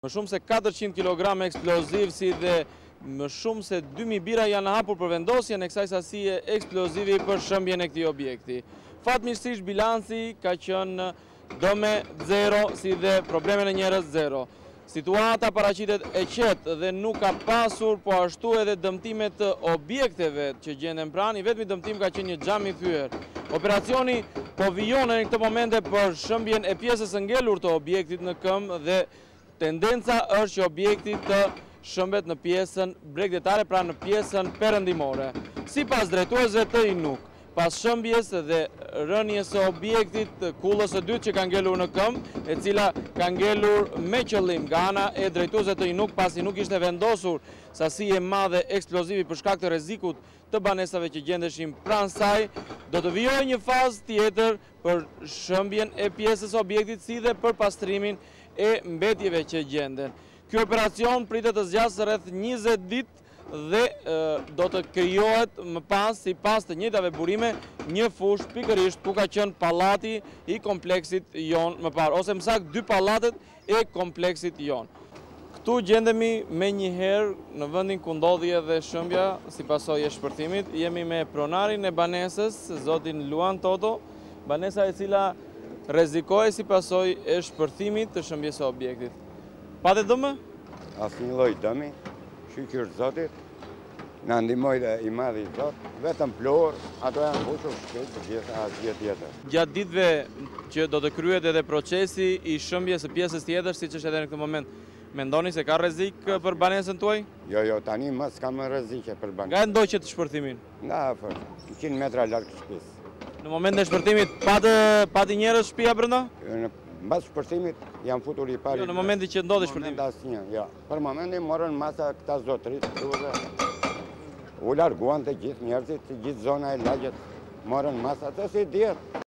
Më shumë se 400 kg eksploziv si dhe më shumë se 2000 bira janë hapur për vendosjen e kësaj sasie eksplozivi për shëmbjen e këtij objekti. Fatmirësisht bilanci ka qenë dëme zero si dhe probleme në njerëz zero. Situata paraqitet e qetë dhe nuk ka pasur po ashtu edhe dëmtime të objekteve që gjenden pranë, i vetmi dëmtim ka qenë një xham i thyer. Operacioni po vijon në këtë momente për shëmbjen e pjesës së ngelur të objektit në këmbë dhe tendenca është që objekti të shëmbet në pjesën bregdetare, pra në pjesën perëndimore. Sipas drejtuesve të INUK, pas shëmbjes dhe rënies së objektit, kullës së dytë që ka ngelur në këmbë, e cila ka ngelur me qëllim nga ana e drejtuesve të INUK, pasi nuk ishte vendosur sasi e madhe eksplozivi për shkak të rrezikut të banesave që gjendeshin pranë saj, do të vijojë një fazë tjetër për shëmbjen e pjesës së objektit si dhe për pastrimin e mbetjeve që gjenden. Ky operacion pritet të zgjasë rreth 20 ditë dhe do të krijohet më pas, sipas të njëjtave burime, një fushë pikërisht ku ka qenë pallati i kompleksit jon më parë, ose më saktë 2 pallatet e kompleksit jon. Këtu gjendemi me njëherë në vendin ku ndodhi edhe shëmbja si pasojë e shpërthimit. Jemi me pronarin e banesës, zotin Luan Toto, banesa e cila rrezikohej si pasojë e shpërthimit të shëmbjes së objektit. Patë dëmë? Asnjë lloj dëmi, shqyr Zotit, na ndihmoi dhe i madhi Zot, vetëm plor, ato janë mbushur shpejt gjithë asgjë tjetër. Gjatë ditëve që do të kryhet edhe procesi i shëmbjes së pjesës tjetër, siç është edhe në këtë moment, mendoni se ka rrezik për banesën tuaj? Jo, tani më s'ka më rrezike për banesën. Nga ndoqët shpërthimin? Nga 100 metra larg shtëpisë. Në moment e shpërthimit pati njerëz shtëpia brenda? Mbas shpërthimit janë futur i pari. Jo, në momentin që ndodhi shpërthimi. Asnjë, jo. Për momentin morën masa këta zotërit dhe u larguan të gjithë njerëzit, të gjithë zona e lagjet, morën masa të si dihet.